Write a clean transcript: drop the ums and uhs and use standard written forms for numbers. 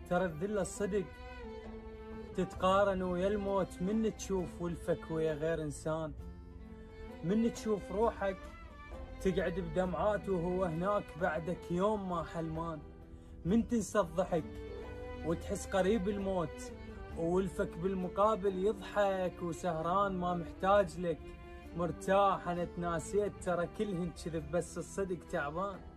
ترى الذلة الصدق تتقارن ويا الموت، من تشوف ولفك ويا غير إنسان، من تشوف روحك تقعد بدمعات وهو هناك بعدك يوم ما حلمان، من تنسى الضحك وتحس قريب الموت وولفك بالمقابل يضحك وسهران ما محتاج لك، مرتاح أنا تناسيت ترى كلهن كذب بس الصدق تعبان.